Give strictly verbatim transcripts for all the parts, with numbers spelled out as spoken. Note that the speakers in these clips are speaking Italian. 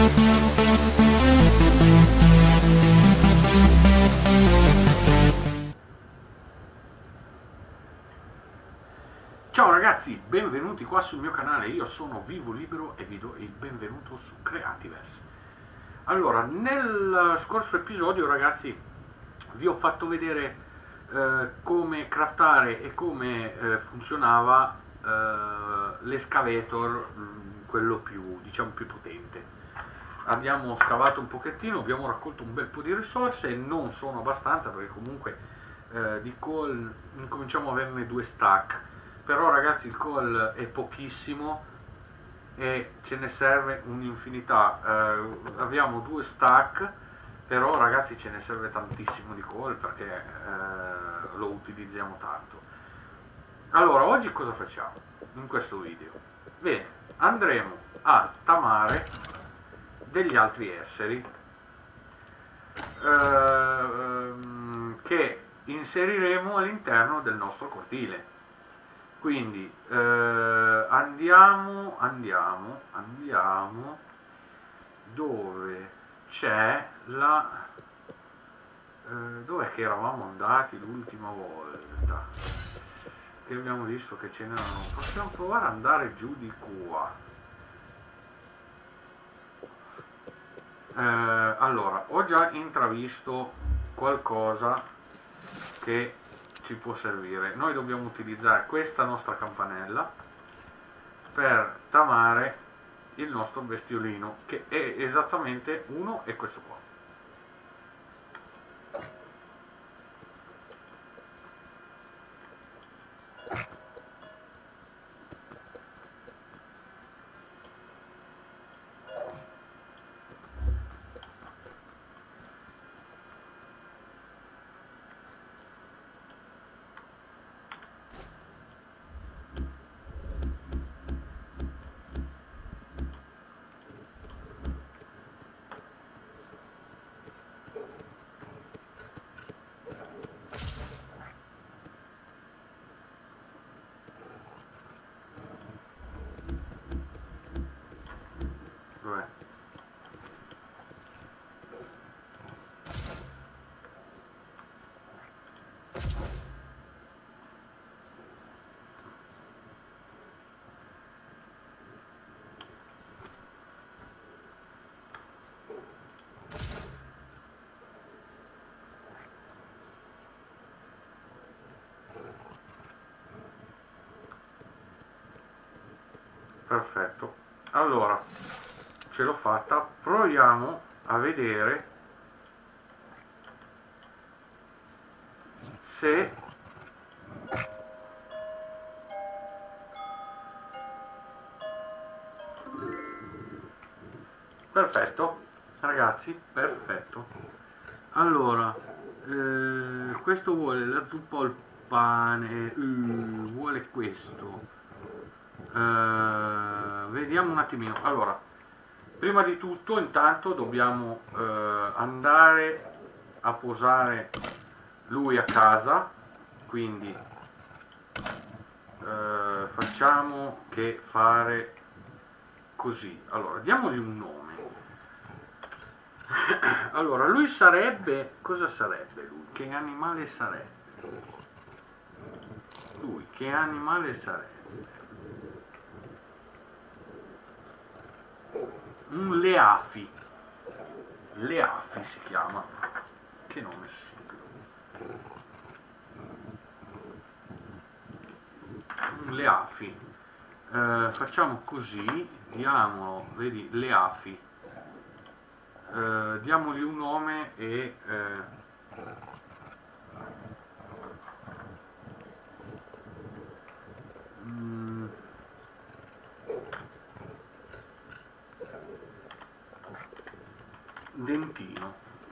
Ciao ragazzi, benvenuti qua sul mio canale, io sono Vivo Libero e vi do il benvenuto su Creativerse. Allora, nel scorso episodio ragazzi vi ho fatto vedere eh, come craftare e come eh, funzionava eh, l'escavator, quello più, diciamo, più potente. Abbiamo scavato un pochettino, abbiamo raccolto un bel po' di risorse, non sono abbastanza perché comunque eh, di coal incominciamo a averne due stack. Però ragazzi il coal è pochissimo e ce ne serve un'infinità, eh, abbiamo due stack, però ragazzi ce ne serve tantissimo di coal perché eh, lo utilizziamo tanto. Allora oggi cosa facciamo in questo video? Bene, andremo a tamare degli altri esseri eh, che inseriremo all'interno del nostro cortile. Quindi eh, andiamo, andiamo, andiamo dove c'è la... Eh, dov'è che eravamo andati l'ultima volta? Che abbiamo visto che ce n'erano. Possiamo provare ad andare giù di qua. Eh, allora, ho già intravisto qualcosa che ci può servire. Noi dobbiamo utilizzare questa nostra campanella per tamare il nostro bestiolino, che è esattamente uno, e questo qua. Perfetto, allora ce l'ho fatta, proviamo a vedere se perfetto ragazzi, perfetto. Allora eh, questo vuole la zuppa al pane, uh, vuole questo. Uh, vediamo un attimino. Allora, prima di tutto intanto dobbiamo uh, andare a posare lui a casa, quindi uh, facciamo che fare così. Allora, diamogli un nome. Allora, lui sarebbe, cosa sarebbe lui? Che animale sarebbe? Lui, che animale sarebbe? Un leafi, leafi si chiama, che nome stupido, un leafi. Eh, facciamo così, diamo, vedi, leafi, eh, diamogli un nome e eh, mm, Dentino.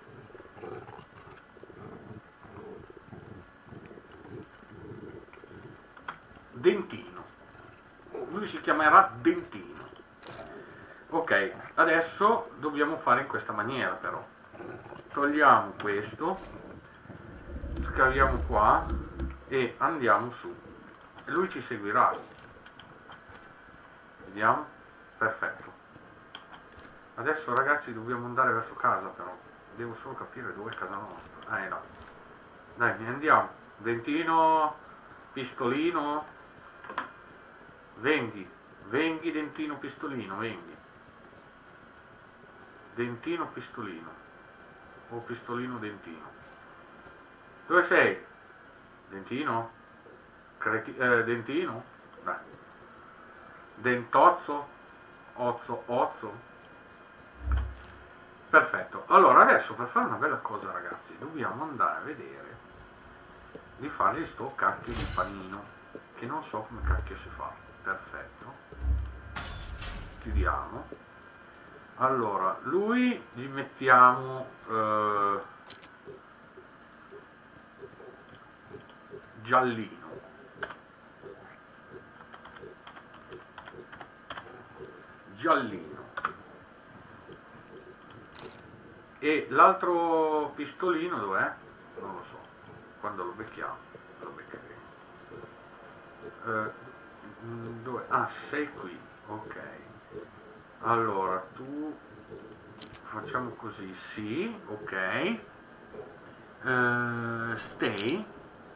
Dentino. Lui si chiamerà Dentino. Ok, adesso dobbiamo fare in questa maniera però. Togliamo questo, scaviamo qua e andiamo su. E lui ci seguirà. Vediamo. Perfetto. Adesso ragazzi dobbiamo andare verso casa, però devo solo capire dove è casa nostra. Eh no, dai, andiamo. Dentino, pistolino, venghi, venghi dentino pistolino, venghi. Dentino pistolino, o pistolino dentino. Dove sei? Dentino? Creti eh, dentino? Dai. Dentozzo? Ozzo, ozzo? Perfetto. Allora adesso per fare una bella cosa ragazzi dobbiamo andare a vedere di fare sto cacchio di panino che non so come cacchio si fa. Perfetto, chiudiamo. Allora lui gli mettiamo eh, giallino, giallino. E l'altro pistolino dov'è? Non lo so, quando lo becchiamo lo beccheremo. Eh, dove? Ah, sei qui, ok. Allora tu facciamo così, sì, ok. Eh, stay.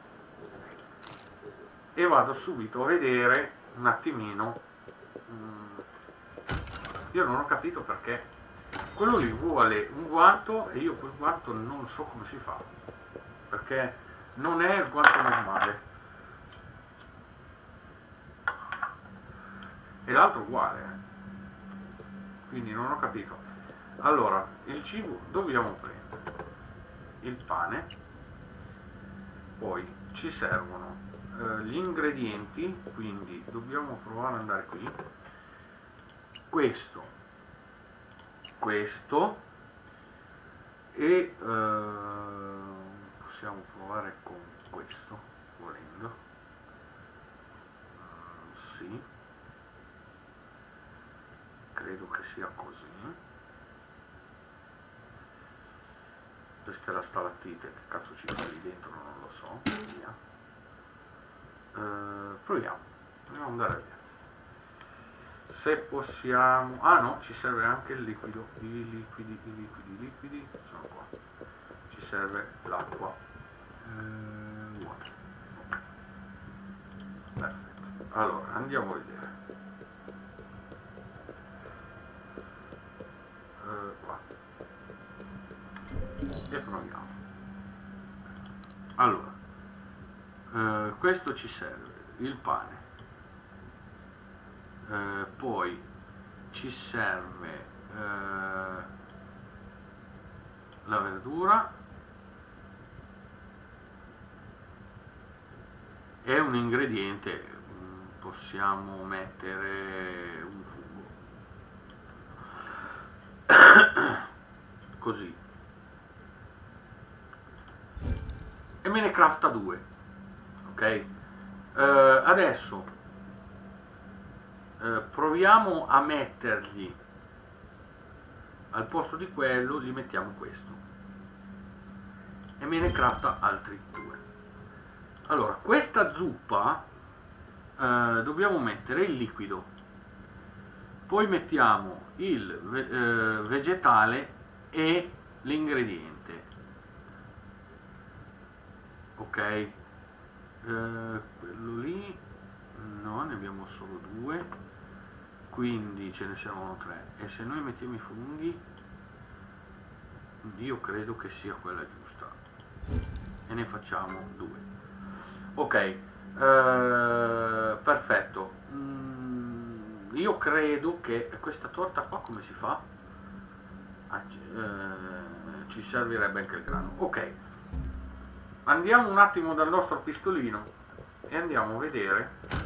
E vado subito a vedere un attimino. Mm, io non ho capito perché quello lì vuole un guanto e io quel guanto non so come si fa, perché non è il guanto normale e l'altro uguale, eh. Quindi non ho capito. Allora il cibo dobbiamo prendere il pane, poi ci servono eh, gli ingredienti, quindi dobbiamo provare ad andare qui, questo questo e eh, possiamo provare con questo volendo, uh, sì, credo che sia così. Questa è la stalattite, che cazzo ci fa lì dentro non lo so, via. Uh, proviamo proviamo ad andare via. Se possiamo, ah no, ci serve anche il liquido, i liquidi, i liquidi, i liquidi, sono qua, ci serve l'acqua, eh, water. Okay. Perfetto, allora andiamo a vedere, eh, qua, e proviamo. Allora, eh, questo ci serve, il pane. Eh, poi ci serve eh, la verdura e un ingrediente, possiamo mettere un fungo così, e me ne crafta due, ok. Eh, adesso Eh, proviamo a mettergli al posto di quello, gli mettiamo questo e me ne crafta altri due. Allora questa zuppa eh, dobbiamo mettere il liquido, poi mettiamo il ve eh, vegetale e l'ingrediente, ok. Eh, quello lì no, ne abbiamo solo due, quindi ce ne servono tre, e se noi mettiamo i funghi io credo che sia quella giusta e ne facciamo due, ok. Eh, perfetto. Mm, io credo che questa torta qua come si fa? Ah, eh, ci servirebbe anche il grano, ok. Andiamo un attimo dal nostro pistolino e andiamo a vedere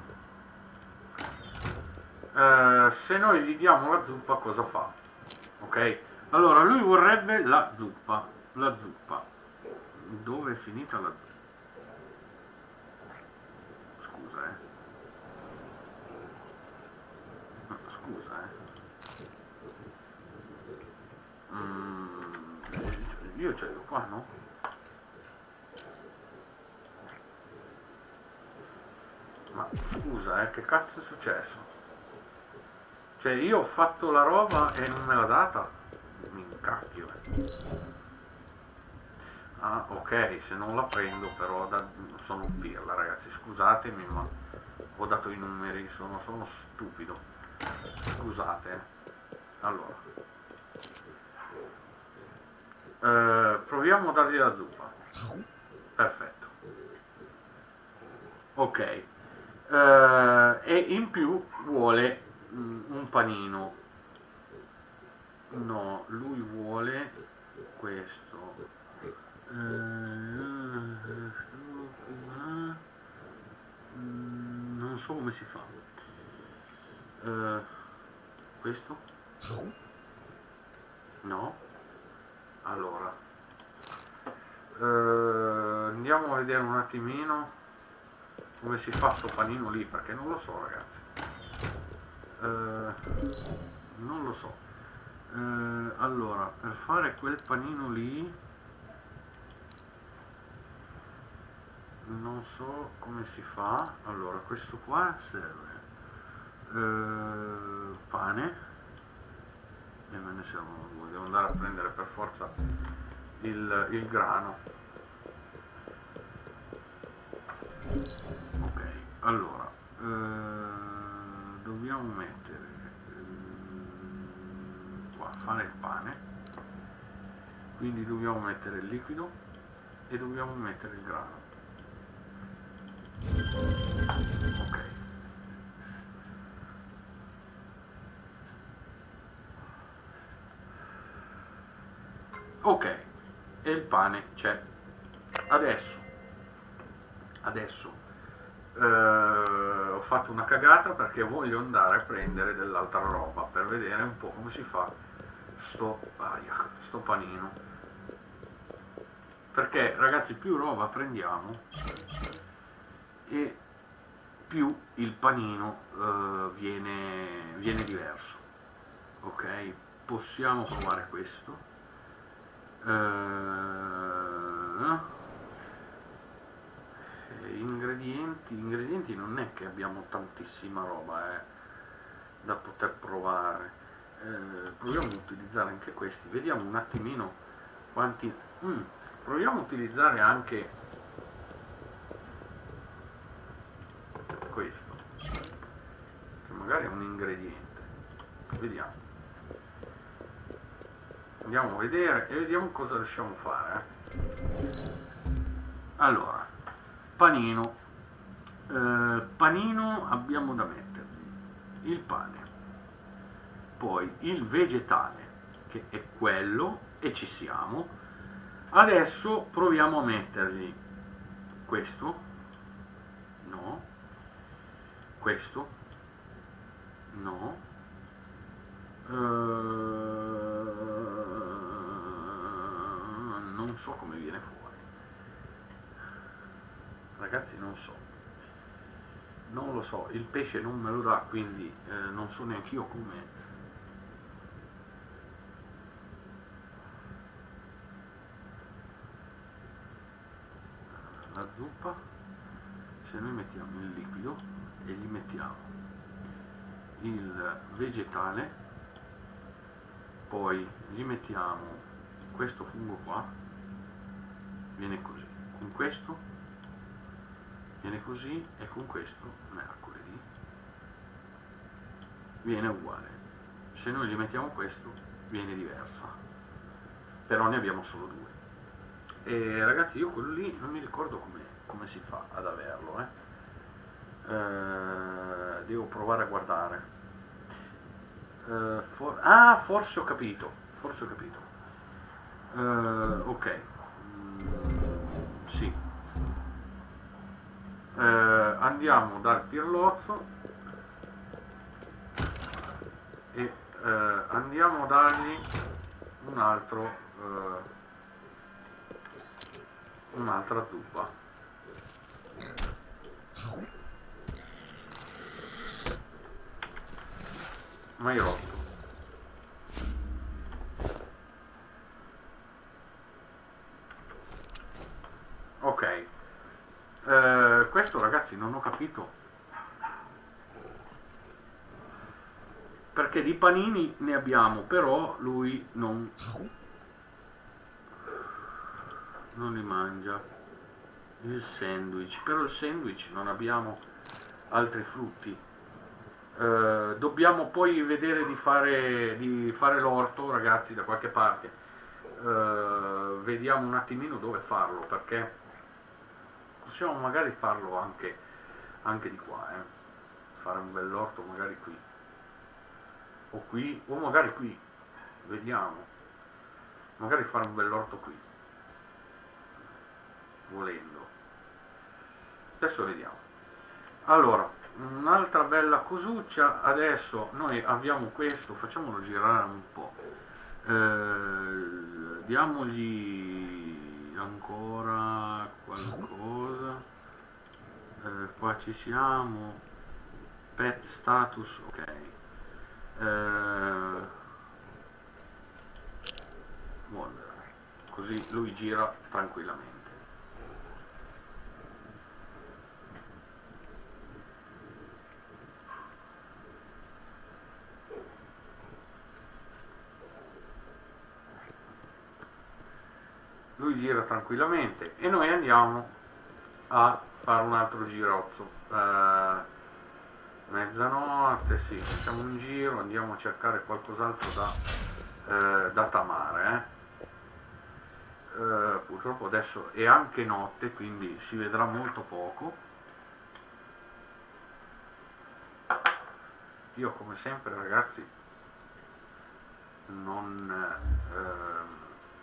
Uh, se noi gli diamo la zuppa cosa fa, ok. Allora lui vorrebbe la zuppa, la zuppa, dove è finita la zuppa? Scusa eh scusa eh mm, io ce l'ho qua, no? Ma scusa eh che cazzo è successo? Cioè io ho fatto la roba e non me l'ha data. Mi incacchio. eh. Ah, ok, se non la prendo però da... sono un pirla, ragazzi, scusatemi, ma ho dato i numeri, sono, sono stupido. Scusate. eh. Allora. Eh, proviamo a dargli la zuppa. Perfetto. Ok. Eh, e in più vuole mm, un panino. No, lui vuole questo. Eh, mm, non so come si fa. Eh, questo? No? Allora. Eh, andiamo a vedere un attimino come si fa sto panino lì, perché non lo so, ragazzi. Eh, non lo so. Eh, allora, per fare quel panino lì non so come si fa. Allora, questo qua serve eh, pane, e me ne servono due, devo andare a prendere per forza il, il grano. Ok, allora eh, dobbiamo mettere eh, qua, fare il pane, quindi dobbiamo mettere il liquido e dobbiamo mettere il grano. Ok, ok, e il pane c'è. Adesso adesso eh, ho fatto una cagata perché voglio andare a prendere dell'altra roba per vedere un po' come si fa sto, aia, sto panino, perché ragazzi più roba prendiamo e più il panino eh, viene, viene diverso. Ok, possiamo provare questo. eh, Ingredienti, ingredienti non è che abbiamo tantissima roba eh, da poter provare. Eh, proviamo a utilizzare anche questi, vediamo un attimino quanti. Mm, proviamo a utilizzare anche questo, che magari è un ingrediente. Vediamo, andiamo a vedere e vediamo cosa riusciamo a fare. eh. Allora, panino, eh, panino abbiamo da mettergli il pane, poi il vegetale che è quello, e ci siamo. Adesso proviamo a mettergli questo, no, questo, no, eh, non so come viene fuori. Ragazzi, non so, non lo so, il pesce non me lo dà, quindi eh, non so neanche io come. La zuppa, se noi mettiamo il liquido e gli mettiamo il vegetale, poi gli mettiamo questo fungo qua, viene così, con questo viene così, e con questo, mercoledì, viene uguale. Se noi gli mettiamo questo viene diversa, però ne abbiamo solo due. E ragazzi, io quello lì non mi ricordo come, come si fa ad averlo, eh. Eh, devo provare a guardare. Eh, for ah, forse ho capito, forse ho capito. Eh, ok, mm, sì. Eh, andiamo dal pirlozzo e eh, andiamo a dargli un altro eh, un'altra zuppa. Mai rotto. Ok, eh, questo ragazzi non ho capito perché perché di panini ne abbiamo, però lui non, non li mangia. Il sandwich, però il sandwich non abbiamo altri frutti. Eh, dobbiamo poi vedere di fare, di fare l'orto, ragazzi, da qualche parte. Eh, vediamo un attimino dove farlo, perché possiamo magari farlo anche, anche di qua, eh. Fare un bell'orto magari qui, o qui, o magari qui, vediamo, magari fare un bell'orto qui, volendo. Adesso vediamo. Allora, un'altra bella cosuccia. Adesso noi abbiamo questo, facciamolo girare un po', eh, diamogli ancora qualcosa. Eh, qua ci siamo, pet status, ok. Eh, Wonder. Così lui gira tranquillamente. Lui gira tranquillamente e noi andiamo a fare un altro girozzo. Eh, mezzanotte, sì, facciamo un giro, andiamo a cercare qualcos'altro da, eh, da tamare. Eh. Eh, purtroppo adesso è anche notte, quindi si vedrà molto poco. Io come sempre, ragazzi, non... Eh,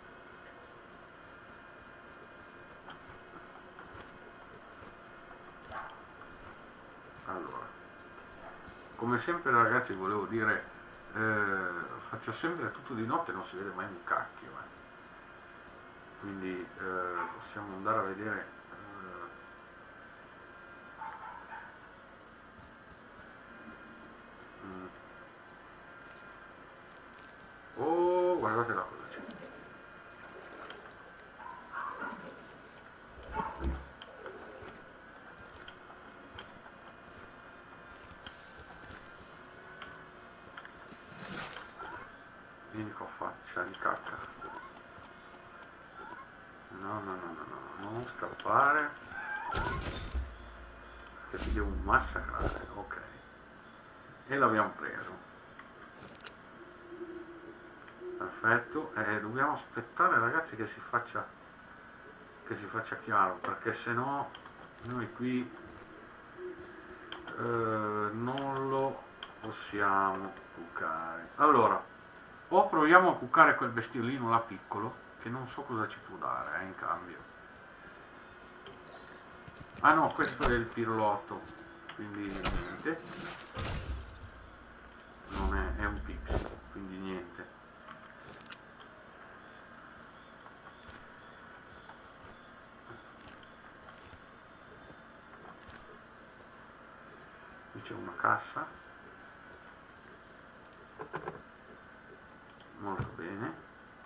allora, come sempre, ragazzi, volevo dire, eh, faccio sempre tutto di notte, non si vede mai un cacchio, eh. Quindi eh, possiamo andare a vedere. eh, mm. Oh, guardate la cosa c'è. Vieni qua, faccia di cacca. No, no, no, no, no, non scappare, che ti devo massacrare. Ok, e l'abbiamo preso. Perfetto. E dobbiamo aspettare, ragazzi, che si faccia che si faccia chiaro, perché se no noi qui eh, non lo possiamo cuccare. Allora, o proviamo a cuccare quel bestiolino là piccolo, che non so cosa ci può dare, eh, in cambio. Ah no, questo è il pirlotto, quindi niente. Non è, è un pixel, quindi niente. Qui c'è una cassa. Molto bene.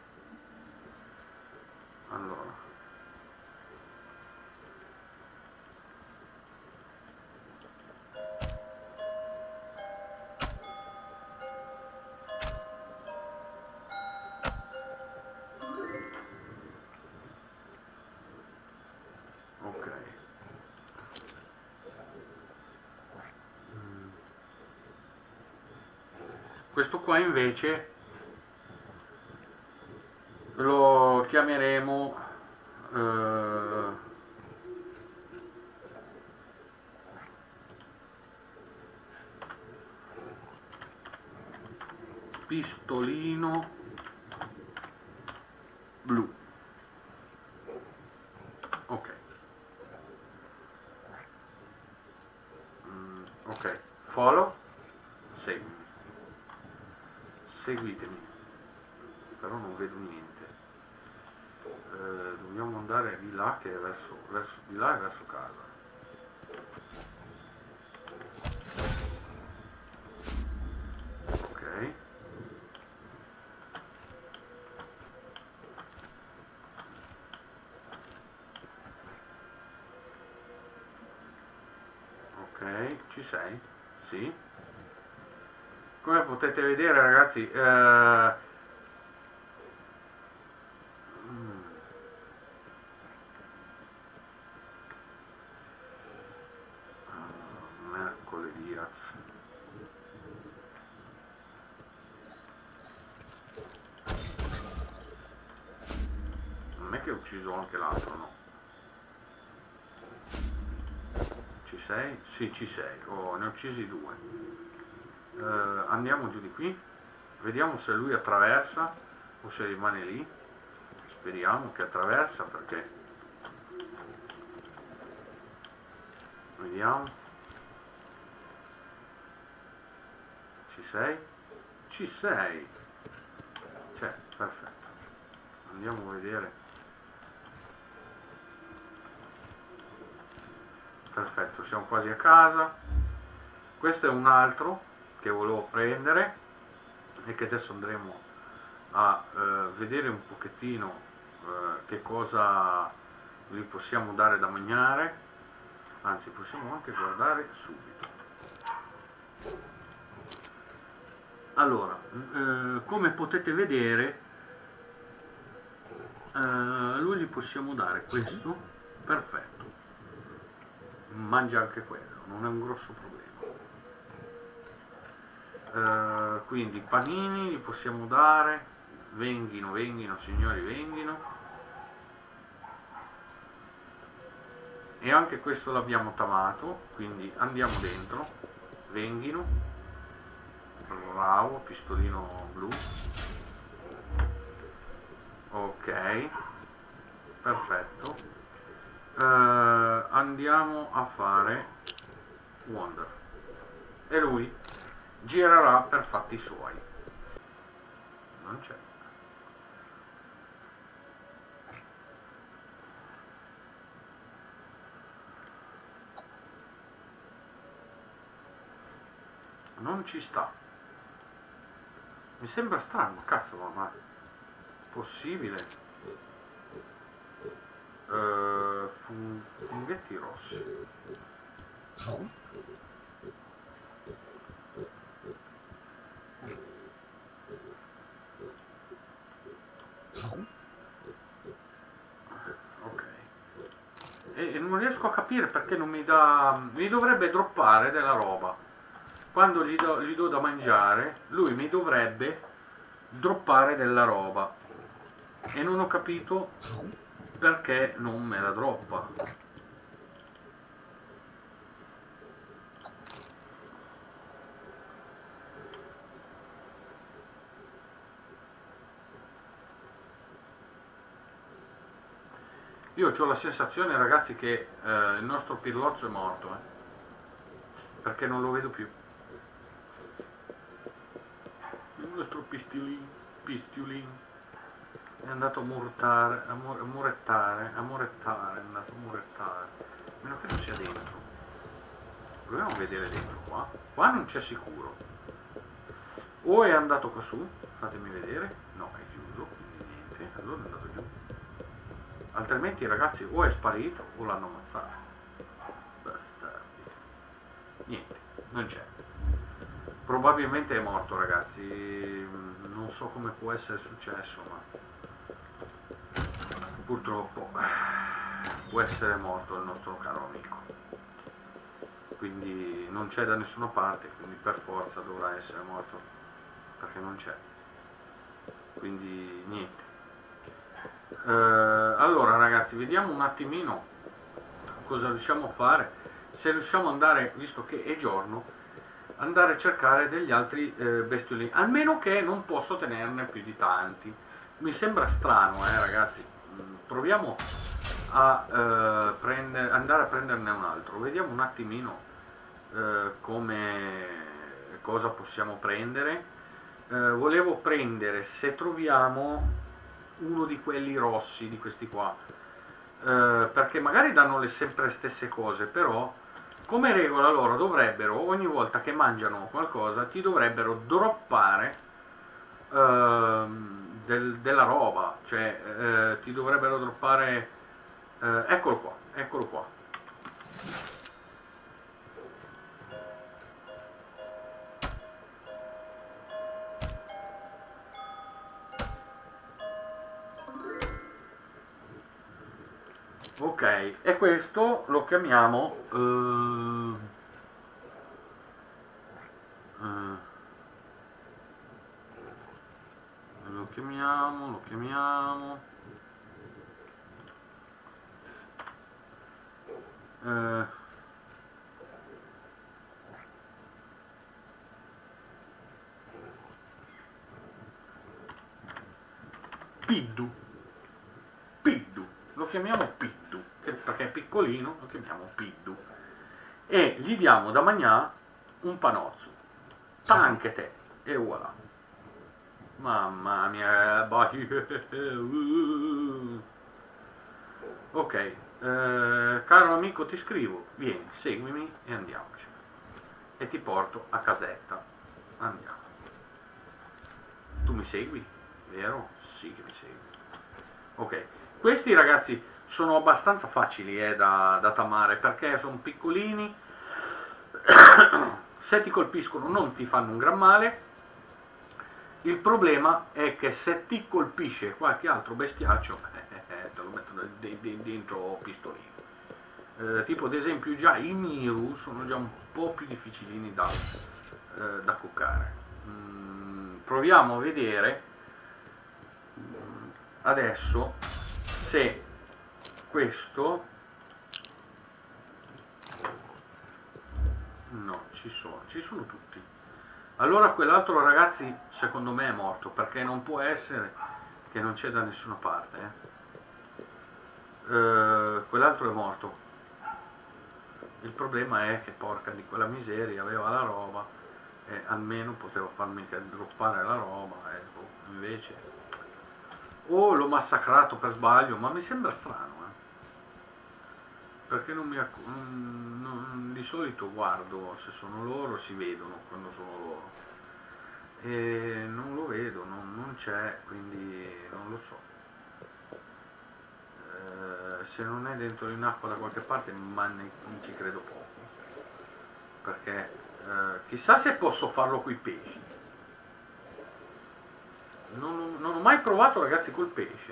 Allora, ok. Mm. Questo qua invece lo chiameremo eh, pistolino blu. Ok. Mm, ok, follow, seguimi, seguitemi, però non vedo niente. Eh, dobbiamo andare di là, che è verso, verso di là e verso casa. Ok. Ok, ci sei? Sì. come potete vedere ragazzi, eh, mercoledì, non è che ho ucciso anche l'altro, no? Ci sei? Sì, ci sei. Oh, ne ho uccisi due. Eh, andiamo giù di qui, vediamo se lui attraversa o se rimane lì. Speriamo che attraversa, perché vediamo. Ci sei? Ci sei! C'è, perfetto. Andiamo a vedere. Perfetto, siamo quasi a casa. Questo è un altro che volevo prendere e che adesso andremo a eh, vedere un pochettino eh, che cosa gli possiamo dare da mangiare. Anzi, possiamo anche guardare subito. Allora, eh, come potete vedere, eh, a lui gli possiamo dare questo. Perfetto, mangia anche quello, non è un grosso problema. Uh, quindi panini li possiamo dare, venghino, venghino signori, venghino, e anche questo l'abbiamo tamato, quindi andiamo dentro, venghino, bravo, pistolino blu, ok, perfetto. Uh, andiamo a fare Wonder e lui girerà per fatti suoi. Non c'è. Non ci sta. Mi sembra strano, cazzo, ma possibile? Uh, fun funghetti rossi. Ok, e, e non riesco a capire perché non mi dà, mi dovrebbe droppare della roba quando gli do, gli do da mangiare, lui mi dovrebbe droppare della roba e non ho capito perché non me la droppa. Io ho la sensazione, ragazzi, che eh, il nostro Pirlozzo è morto, eh, perché non lo vedo più. Il nostro Pistiolin, Pistiolin è andato a murtare, a, mur, a murettare, a murettare, è andato a murettare. A meno che non sia dentro. Proviamo a vedere dentro qua. Qua non c'è sicuro. O è andato qua su, fatemi vedere. No, è chiuso, quindi niente. Allora è andato giù. Altrimenti ragazzi o è sparito o l'hanno ammazzato. Bastardi. Niente, non c'è. Probabilmente è morto, ragazzi. Non so come può essere successo, ma purtroppo può essere morto il nostro caro amico. Quindi non c'è da nessuna parte, quindi per forza dovrà essere morto, perché non c'è. Quindi niente. Uh, allora ragazzi, vediamo un attimino cosa riusciamo a fare, se riusciamo ad andare, visto che è giorno, andare a cercare degli altri eh, bestiolini, almeno che non posso tenerne più di tanti. Mi sembra strano, eh ragazzi. Proviamo a eh, prendere, andare a prenderne un altro, vediamo un attimino eh, come, cosa possiamo prendere. Eh, volevo prendere, se troviamo uno di quelli rossi, di questi qua, eh, perché magari danno le sempre le stesse cose, però come regola loro dovrebbero, ogni volta che mangiano qualcosa, ti dovrebbero droppare eh, del, della roba, cioè eh, ti dovrebbero droppare, eh, eccolo qua, eccolo qua. Ok, e questo lo chiamiamo uh, uh, lo chiamiamo lo chiamiamo uh, Piddu. Piddu, lo chiamiamo Piddu, perché è piccolino, lo chiamiamo Piddu, e gli diamo da mangiare un panozzo, anche te, e voilà. Mamma mia. Ok, eh, caro amico, ti scrivo, vieni, seguimi e andiamoci, e ti porto a casetta, andiamo. Tu mi segui, vero? Sì che mi segui. Ok, questi ragazzi sono abbastanza facili eh, da, da tamare, perché sono piccolini, se ti colpiscono non ti fanno un gran male. Il problema è che se ti colpisce qualche altro bestiaccio, eh, eh, te lo mettono dentro pistolino. Eh, tipo ad esempio già i Miru sono già un po' più difficilini da, eh, da cuccare. Mm, proviamo a vedere adesso se questo, no, ci sono, ci sono tutti. Allora quell'altro ragazzi secondo me è morto, perché non può essere che non c'è da nessuna parte, eh. Eh, quell'altro è morto. Il problema è che porca di quella miseria, aveva la roba e almeno potevo farmi droppare la roba, eh, invece o l'ho massacrato per sbaglio, ma mi sembra strano, eh? Perché non mi non, di solito guardo se sono loro, si vedono quando sono loro, e non lo vedo, non, non c'è, quindi non lo so. Eh, se non è dentro in acqua da qualche parte, ma ne, non ci credo poco, perché eh, chissà se posso farlo coi pesci. Non, non ho mai provato ragazzi col pesce.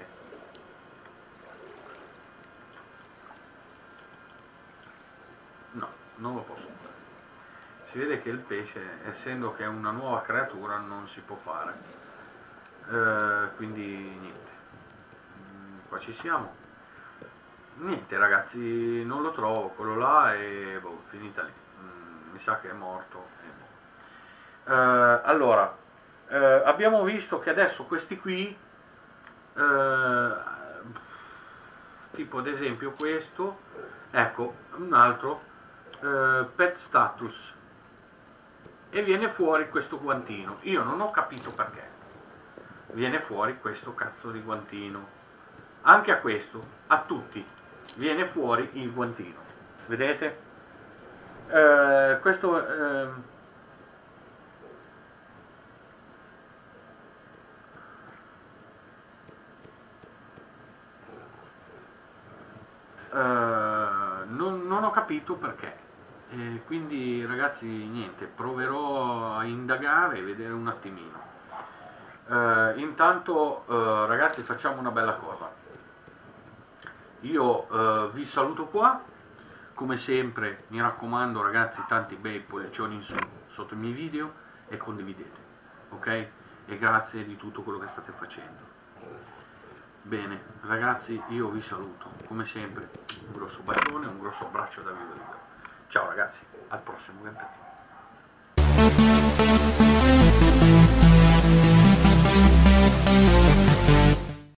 No, non lo posso fare. Si vede che il pesce, essendo che è una nuova creatura, non si può fare. Eh, quindi niente. Mm, qua ci siamo. Niente ragazzi, non lo trovo, quello là e boh, finita lì. Mm, mi sa che è morto. E boh. Eh, allora, eh, abbiamo visto che adesso questi qui, eh, tipo ad esempio questo, ecco, un altro, eh, pet status, e viene fuori questo guantino. Io non ho capito perché viene fuori questo cazzo di guantino. Anche a questo, a tutti, viene fuori il guantino. Vedete? Eh, questo... Eh, Uh, non, non ho capito perché, e quindi ragazzi niente, proverò a indagare e vedere un attimino. Uh, intanto uh, ragazzi facciamo una bella cosa, io uh, vi saluto qua, come sempre mi raccomando ragazzi, tanti bei pollicioni in su sotto i miei video e condividete, ok? E grazie di tutto quello che state facendo. Bene ragazzi, io vi saluto, come sempre un grosso bacione, un grosso abbraccio da Vivo Libero. Ciao ragazzi, al prossimo gameplay.